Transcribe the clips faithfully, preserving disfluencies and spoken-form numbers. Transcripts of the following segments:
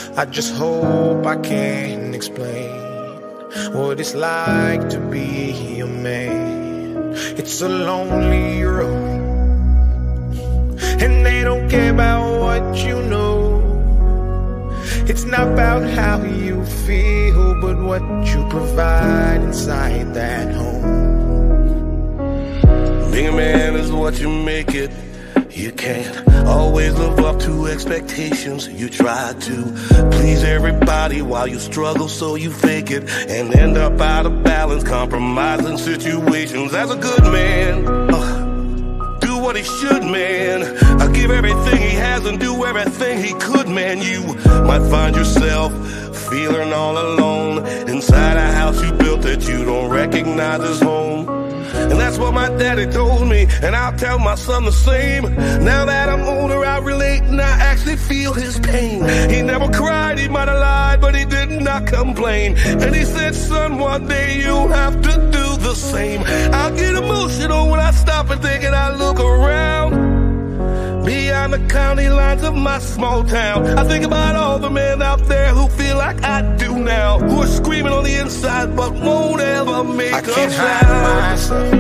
I just hope I can explain what it's like to be a man. It's a lonely road, and they don't care about what you know. It's not about how you feel, but what you provide inside that home. Being a man is what you make it. You can't always live up to expectations. You try to please everybody while you struggle, so you fake it and end up out of balance, compromising situations. As a good man, uh, do what he should, man. I give everything he has and do everything he could, man. You might find yourself feeling all alone inside a house you built that you don't recognize as home. And that's what my daddy told me, and I'll tell my son the same. Now that I'm older, I relate and I actually feel his pain. He never cried, he might have lied, but he did not complain. And he said, son, one day you'll have to do the same. I'll get emotional when I stop and think and I look around beyond the county lines of my small town. I think about all the men out there who feel like I do now, who are screaming on the inside but won't ever make I a can't sound. hide myself.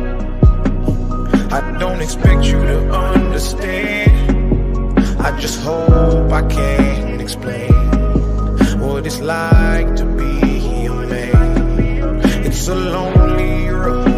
I don't expect you to understand. I just hope I can explain what it's like to be a man. It's a lonely road,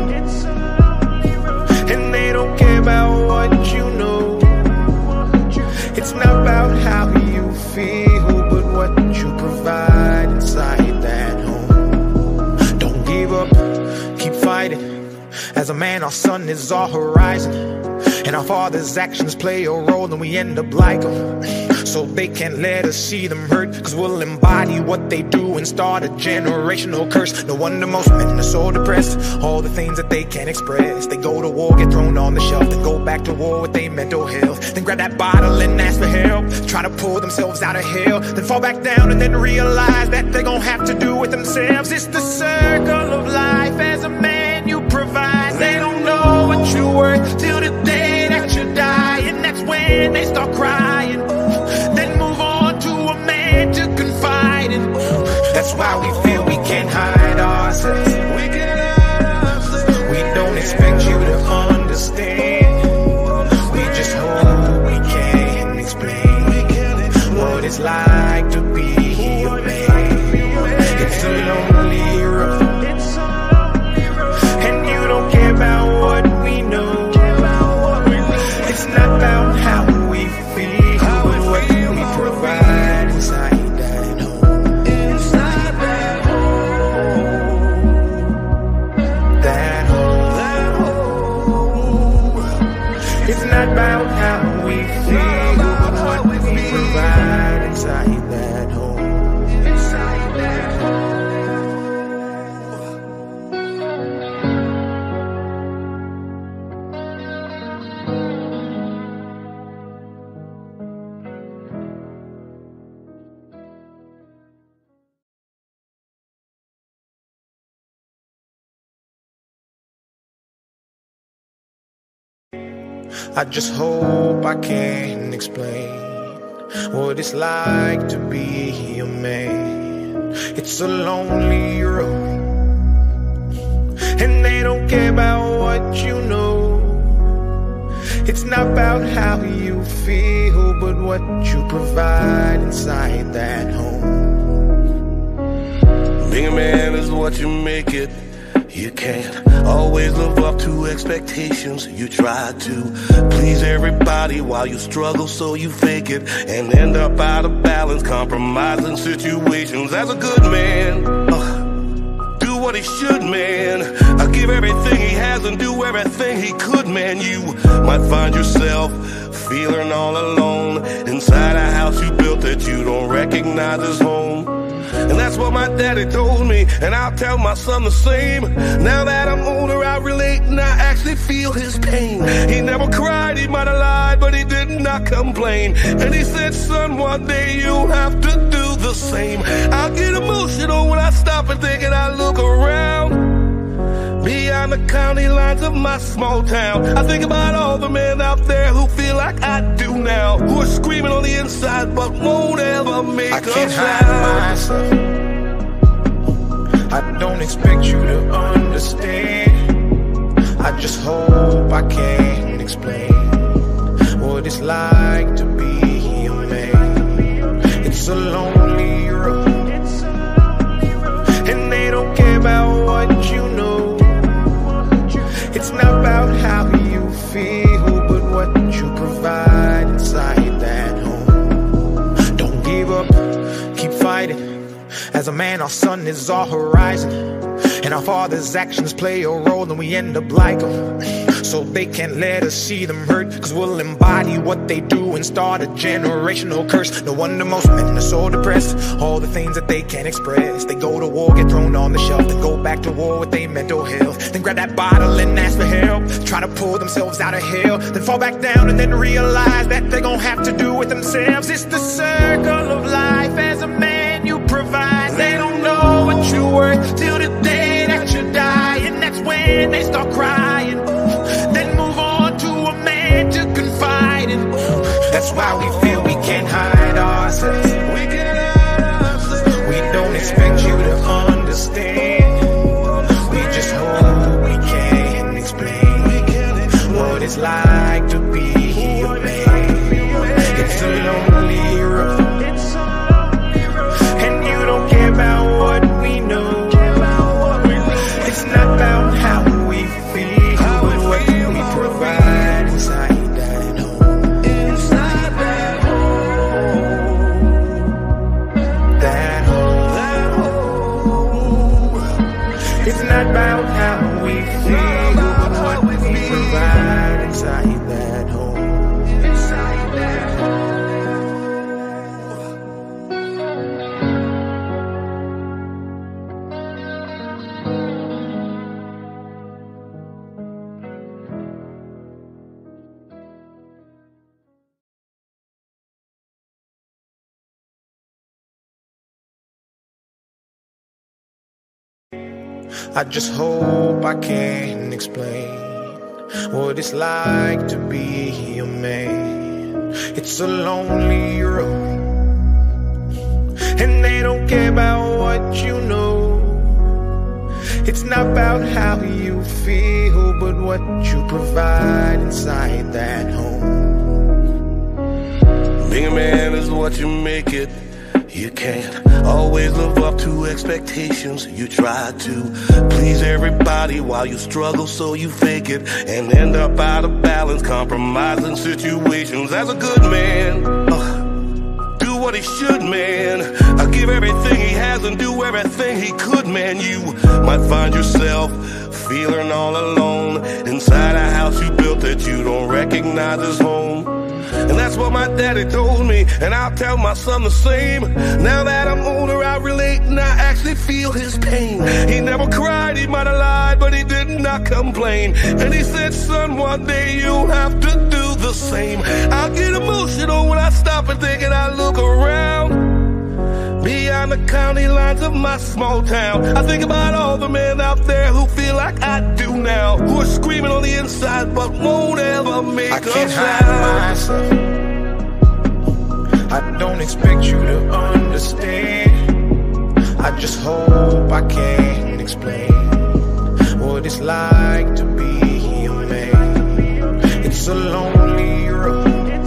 and they don't care about what you know. It's not about how you feel, but what you provide inside that home. Don't give up, keep fighting. As a man, our sun is our horizon, and our father's actions play a role, and we end up like them. So they can't let us see them hurt, cause we'll embody what they do and start a generational curse. No wonder most men are so depressed, all the things that they can't express. They go to war, get thrown on the shelf, then go back to war with their mental health. Then grab that bottle and ask for help, try to pull themselves out of hell, then fall back down and then realize that they're gonna have to do it themselves. It's the circle of life. As a man you provide, they don't know what you're worth till the day that you die, and that's when they start crying. Then move on to a man to confide in. That's why we feel we can't hide ourselves. We can't hide ourselves. We don't expect you to understand. We just hope we can explain what it's like to be a man. It's a lonely road, and you don't care about what we know. It's not about how we feel, but what we provide inside that home. Inside that home. That home. That home. It's not about how we feel, but what we provide inside that home. Inside that home. I just hope I can explain what it's like to be a man. It's a lonely road, and they don't care about what you know. It's not about how you feel, but what you provide inside that home. Being a man is what you make it. You can't always live up to expectations. You try to please everybody while you struggle, so you fake it and end up out of balance, compromising situations. As a good man, uh, do what he should, man. I give everything he has and do everything he could, man. You might find yourself feeling all alone inside a house you built that you don't recognize as home. And that's what my daddy told me, and I'll tell my son the same. Now that I'm older, I relate and I actually feel his pain. He never cried, he might have lied, but he did not complain. And he said, son, one day you'll have to do the same. I'll get emotional when I stop and think and I look around beyond beyond the county lines of my small town. I think about all the men out there who feel like I do now, who are screaming on the inside but won't ever make I a can't sound. hide myself. I don't expect you to understand. I just hope I can explain what it's like to be a man. It's a lonely road, and they don't care about what you know. It's not about how you feel, but what you provide inside that home. Don't give up, keep fighting. As a man, our sun is our horizon, and our father's actions play a role, and we end up like them. So they can't let us see them hurt, cause we'll embody what they do and start a generational curse. No wonder most men are so depressed, all the things that they can't express. They go to war, get thrown on the shelf, then go back to war with their mental health, then grab that bottle and ask for help, try to pull themselves out of hell, then fall back down and then realize that they're gonna have to do it themselves. It's the circle of life. As a man, you provide. They don't know what you're worth till the day that you die, and that's when they start crying. Then move on to a man to confide in. That's why we feel we can't hide ourselves. We can't hide ourselves. We don't expect you to understand. We just hope we can explain what it's like to be a man. It's a lonely road, and you don't care about what we know. It's not about how we feel, but what we provide inside that home. Inside that home. That home. That home. It's not about how we feel, but what we provide inside that home. Inside that home. I just hope I can explain what it's like to be a man. It's a lonely road, and they don't care about what you know. It's not about how you feel, but what you provide inside that home. Being a man is what you make it. You can't always live up to expectations. You try to please everybody while you struggle, so you fake it and end up out of balance, compromising situations. As a good man, uh, do what he should, man. I give everything he has and do everything he could, man. You might find yourself feeling all alone inside a house you built that you don't recognize as home. And that's what my daddy told me, and I'll tell my son the same. Now that I'm older, I relate and I actually feel his pain. He never cried, he might have lied, but he did not complain. And he said, son, one day you'll have to do the same. I'll get emotional when I stop and think and I look around. Beyond the county lines of my small town, I think about all the men out there who feel like I do now, who are screaming on the inside but won't ever make a sound. I can't hide myself. I don't expect you to understand. I just hope I can explain what it's like to be a man. It's a lonely road,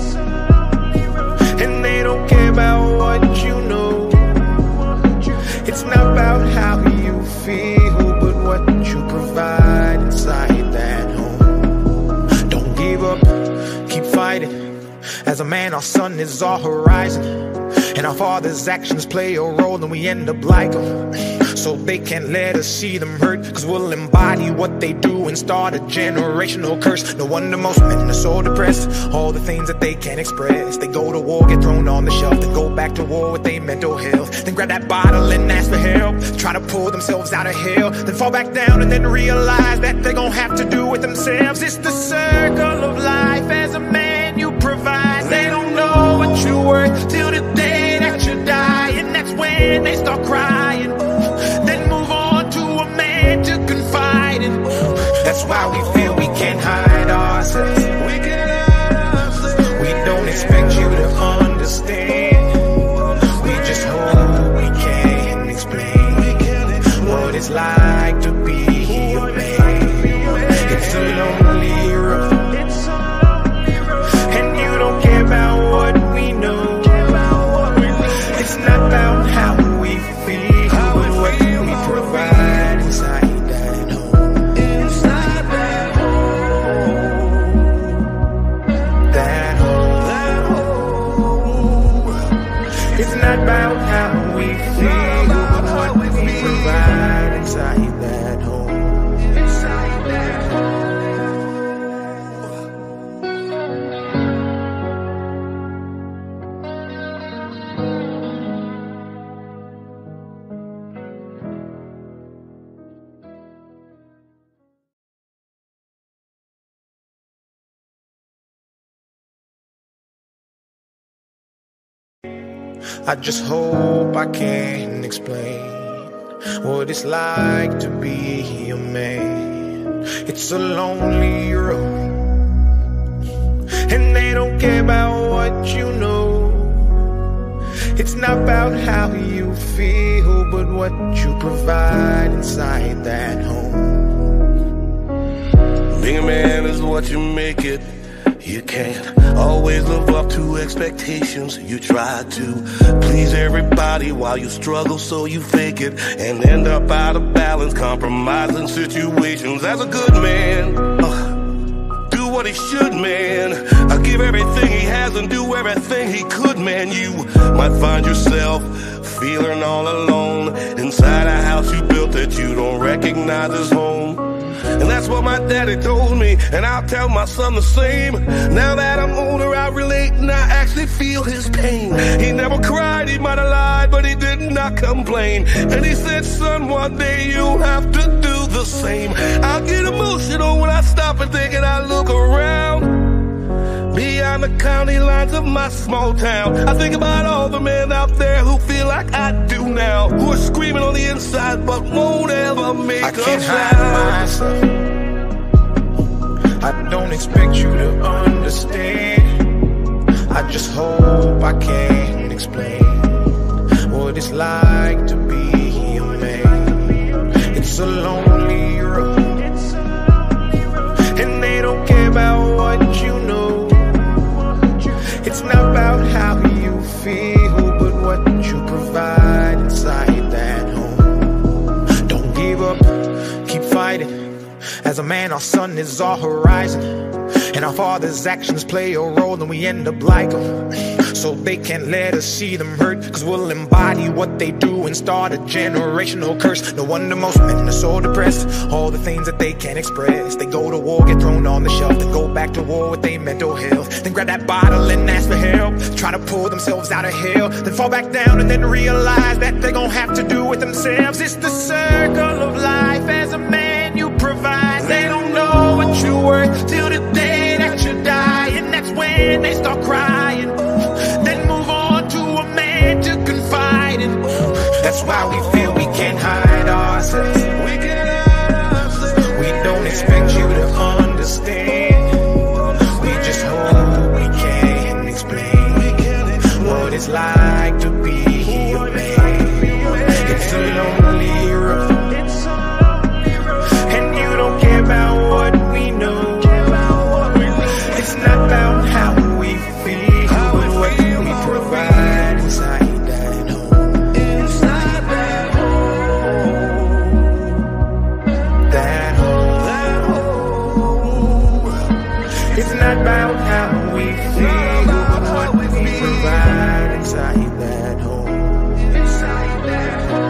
and they don't care about what you know. It's not about how you feel, but what you provide inside that home. Don't give up, keep fighting. As a man, our sun is our horizon, and our father's actions play a role, and we end up like them. So they can't let us see them hurt, cause we'll embody what they do and start a generational curse. No wonder most men are so depressed, all the things that they can't express. They go to war, get thrown on the shelf, then go back to war with their mental health, then grab that bottle and ask for help, try to pull themselves out of hell, then fall back down and then realize that they're gonna have to do it themselves. It's the circle of life. As a man, you provide. They don't know what you're worth till the day that you die, and that's when they start crying. Then move on to a man to confide in. That's why we feel we can't hide ourselves. We can't hide ourselves. We don't expect you to understand. We just hope we can explain what it's like to be a man. It's a lonely road, and you don't care about what we know. It's not about how we feel, but what we provide inside that home. Inside that home, That home, that home. it's not about how we feel, but what we provide inside that home. Inside that home. I just hope I can explain what it's like to be a man. It's a lonely road, and they don't care about what you know. It's not about how you feel, but what you provide inside that home. Being a man is what you make it. You can't always live up to expectations. You try to please everybody while you struggle, so you fake it and end up out of balance, compromising situations. As a good man, uh, do what he should, man. I give everything he has and do everything he could, man. You might find yourself feeling all alone inside a house you built that you don't recognize as home. And that's what my daddy told me, and I'll tell my son the same. Now that I'm older, I relate and I actually feel his pain. He never cried, he might have lied, but he did not complain. And he said, son, one day you'll have to do the same. I get emotional when I stop and think and I look around beyond the county lines of my small town. I think about all the men out there who feel like I do now, who are screaming on the inside but won't ever make I a can't sound. hide myself. I don't expect you to understand. I just hope I can explain what it's like to be a man. It's a lonely road, and they don't care about what you know. It's not about how you feel, but what you provide inside that home. Don't give up, keep fighting. As a man, our sun is our horizon, and our father's actions play a role, and we end up like them. So they can't let us see them hurt, cause we'll embody what they do and start a generational curse. No wonder most men are so depressed, all the things that they can't express. They go to war, get thrown on the shelf, then go back to war with their mental health, then grab that bottle and ask for help, try to pull themselves out of hell, then fall back down and then realize that they're gonna have to do it themselves. It's the circle of life. As a man, you provide. They don't know what you're worth till the day that you die, and that's when they start crying. Then move on to a man to confide in. That's why we feel we can't hide ourselves. We can't hide ourselves. We don't expect you to understand. We just hope we can explain what it's like to be a man. It's a lonely road, and you don't care about what we know. It's not about how we feel, but what we provide inside that home. Inside that home, That home, that home. it's not about how we feel, but what we provide inside that home. Inside that home.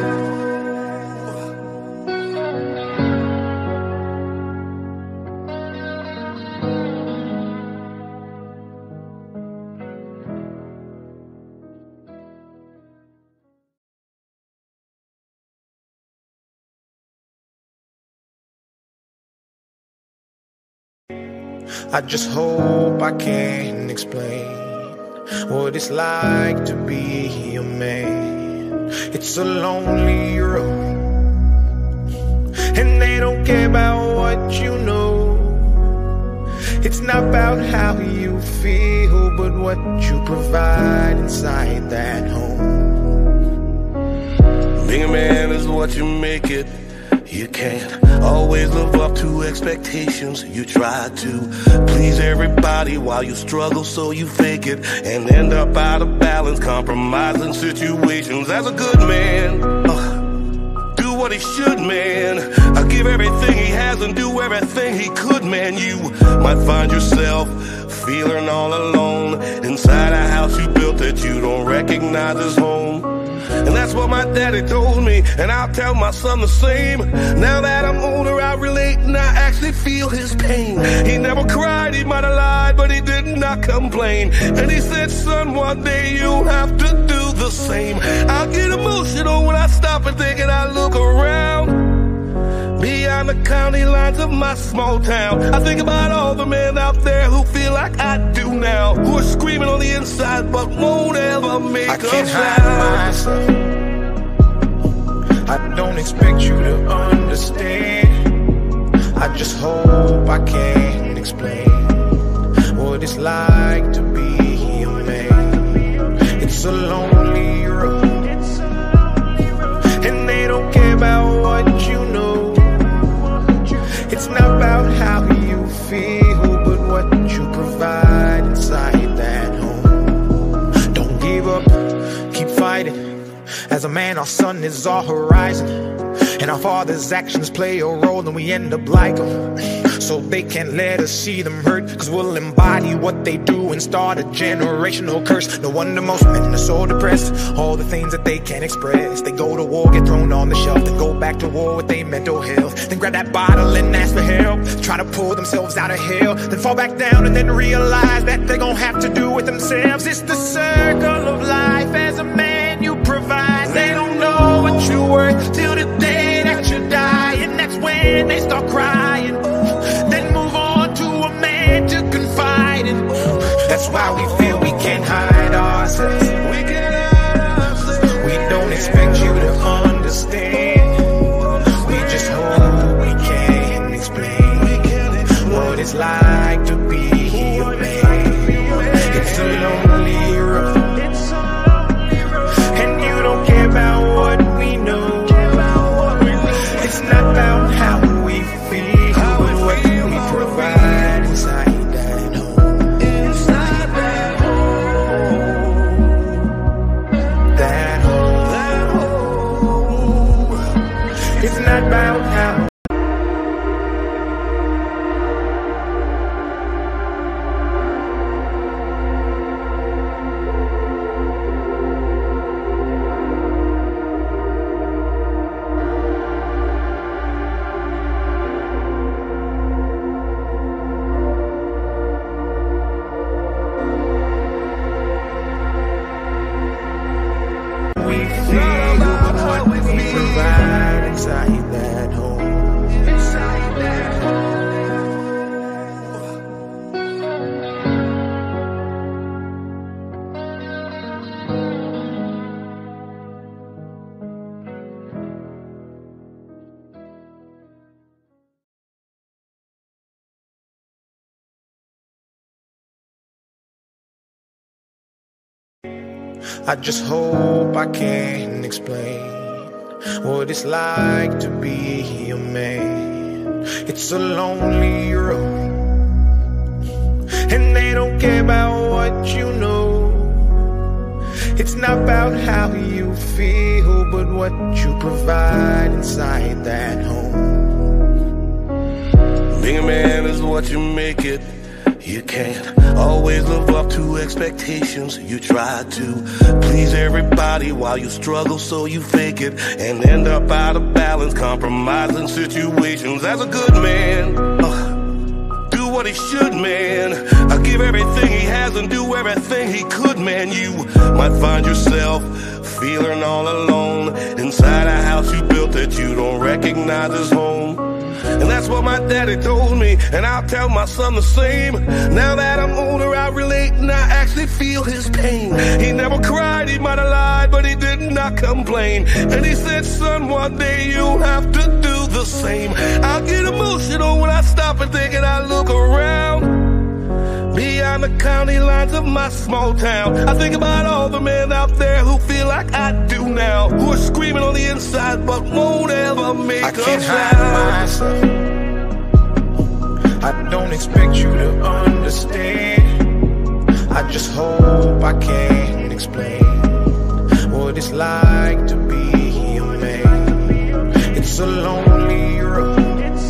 I just hope I can explain what it's like to be a man. It's a lonely road, and they don't care about what you know. It's not about how you feel, but what you provide inside that home. Being a man is what you make it. You can't always live up to expectations. You try to please everybody while you struggle, so you fake it and end up out of balance, compromising situations. As a good man, uh, do what he should, man. I give everything he has and do everything he could, man. You might find yourself feeling all alone inside a house you built that you don't recognize as home. And that's what my daddy told me, and I'll tell my son the same. Now that I'm older, I relate and I actually feel his pain. He never cried, he might have lied, but he did not complain. And he said, son, one day you'll have to do the same. I get emotional when I stop and think and I look around beyond the county lines of my small town. I think about all the men out there who feel like I do now, who are screaming on the inside but won't ever make I a can't sound. hide myself. I don't expect you to understand. I just hope I can explain what it's like to be a man. It's a lonely road, and they don't care about what you know. It's not about how you feel, but what you provide inside that home. Don't give up, keep fighting. As a man, our sun is our horizon, and our father's actions play a role, and we end up like them. So they can't let us see them hurt, cause we'll embody what they do and start a generational curse. No wonder most men are so depressed, all the things that they can't express. They go to war, get thrown on the shelf, then go back to war with their mental health. Then grab that bottle and ask for help, try to pull themselves out of hell, then fall back down and then realize that they're gonna have to do it themselves. It's the circle of life. As a man you provide. They don't know what you're worth till the day that you die, and that's when they start crying. Then move on to a man to confide in. That's why we feel we can't hide ourselves. We can't hide ourselves. We don't expect you to understand. We just hope we can explain what it's like to be a man. It's a lonely road, and you don't care about what we know. It's not about how we feel, but what we provide inside that home. Inside that home. That home. That home. It's not about how. I just hope I can explain what it's like to be a man. It's a lonely road, and they don't care about what you know. It's not about how you feel, but what you provide inside that home. Being a man is what you make it. You can't always live up to expectations. You try to please everybody while you struggle, so you fake it and end up out of balance, compromising situations. As a good man, uh, do what he should, man. I give everything he has and do everything he could, man. You might find yourself feeling all alone inside a house you built that you don't recognize as home. And that's what my daddy told me, and I'll tell my son the same. Now that I'm older, I relate and I actually feel his pain. He never cried, he might have lied, but he did not complain. And he said, son, one day you'll have to do the same. I'll get emotional when I stop and think and I look around. Beyond the county lines of my small town, I think about all the men out there who feel like I do now, who are screaming on the inside but won't ever make I a can't sound. hide myself. I don't expect you to understand. I just hope I can explain what it's like to be a man. It's a lonely road,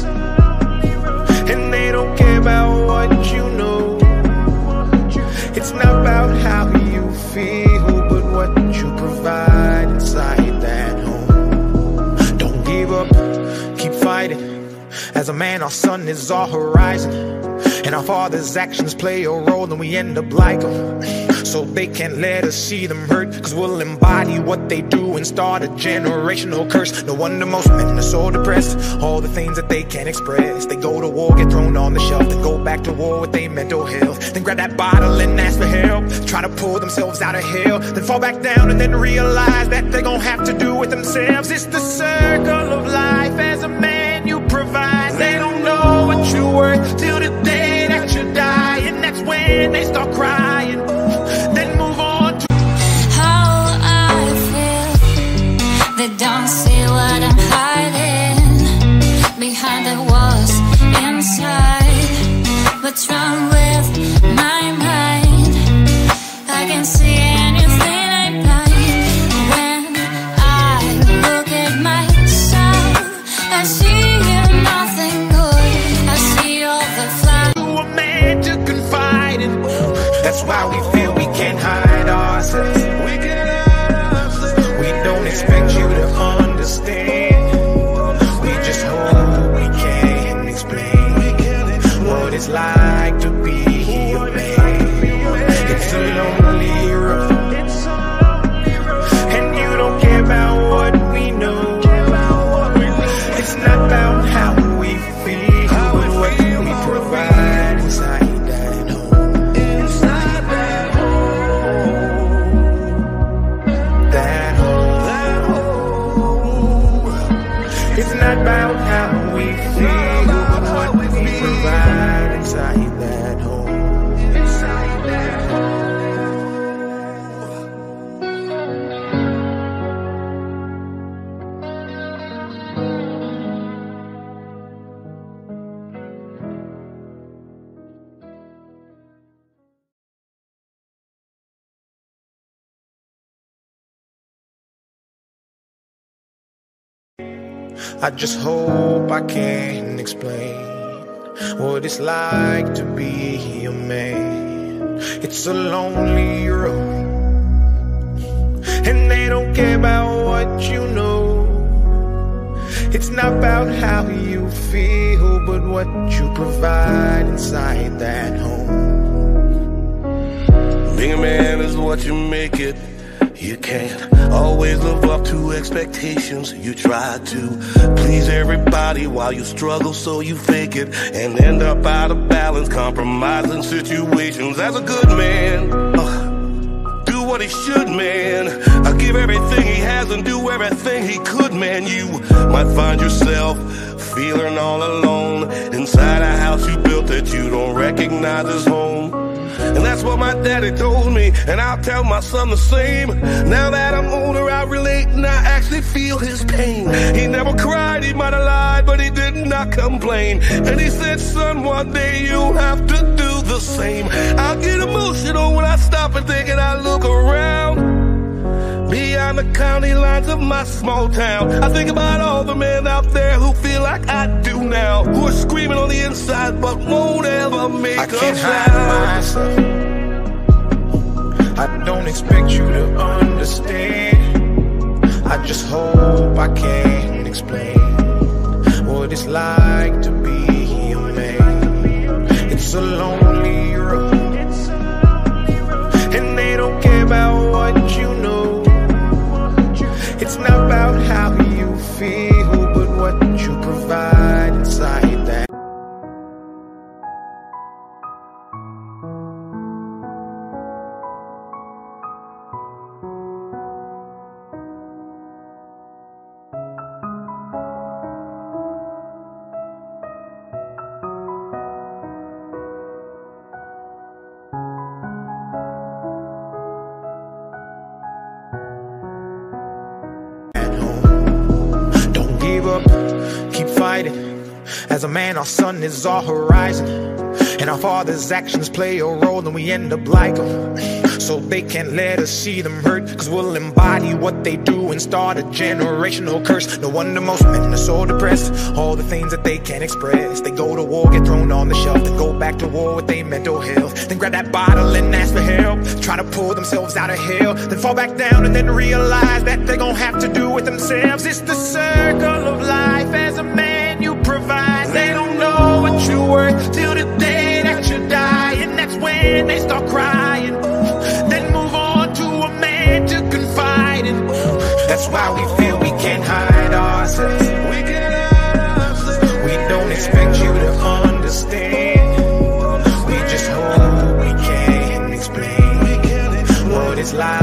and they don't care about what you know. It's not about how you feel, but what you provide inside that home. Don't give up, keep fighting. As a man, our sun is our horizon, and our father's actions play a role, and we end up like them. So they can't let us see them hurt, cause we'll embody what they do and start a generational curse. No wonder most men are so depressed, all the things that they can't express. They go to war, get thrown on the shelf, then go back to war with their mental health. Then grab that bottle and ask for help, try to pull themselves out of hell, then fall back down and then realize that they're gonna have to do it themselves. It's the circle of life. As a man you provide, they don't know what you're worth till the day that you die, and that's when they start crying. Then move on to how I feel. They don't see what I'm hiding behind the walls inside. What's wrong with my mind? I can see anything I find. When I look at myself, I see nothing good. I see all the flaws. a man to confide in. That's why we feel we can't hide ourselves. We can't hide ourselves. We don't expect you to understand. We just hope we can explain what it's like to be a man. It's a lonely road, and you don't care about what we know. It's not about how we feel, but what we provide inside that home. Inside that home. That home. That home. It's not about how we feel, but what we provide inside that home. Inside that home. I just hope I can explain what it's like to be a man. It's a lonely road, and they don't care about what you know. It's not about how you feel, but what you provide inside that home. Being a man is what you make it. You can't always live up to expectations. You try to please everybody while you struggle, so you fake it and end up out of balance, compromising situations. As a good man, uh, do what he should, man. I give everything he has and do everything he could, man. You might find yourself feeling all alone inside a house you built that you don't recognize as home. And that's what my daddy told me, and I'll tell my son the same. Now that I'm older, I relate and I actually feel his pain. He never cried, he might have lied, but he did not complain. And he said, son, one day you'll have to do the same. I'll get emotional when I stop and think and I look around. Beyond the county lines of my small town, I think about all the men out there who feel like I do now, who are screaming on the inside but won't ever make I a can't sound. hide myself. I don't expect you to understand. I just hope I can explain what it's like to be a man. It's a lonely road, and they don't care about what you know. It's not about how you feel, but what you provide inside As a man, our sun is our horizon, and our father's actions play a role, and we end up like them. So they can't let us see them hurt, cause we'll embody what they do and start a generational curse. No wonder most men are so depressed, all the things that they can't express. They go to war, get thrown on the shelf, then go back to war with their mental health. Then grab that bottle and ask for help, try to pull themselves out of hell, then fall back down and then realize that they're gonna have to do it themselves. It's the circle of life. As a man you provide. They don't know what you're worth till the day that you die, and that's when they start crying. Then move on to a man to confide in. That's why we feel we can't hide ourselves. We can't hide ourselves. We don't expect you to understand. We just hope we can explain what it's like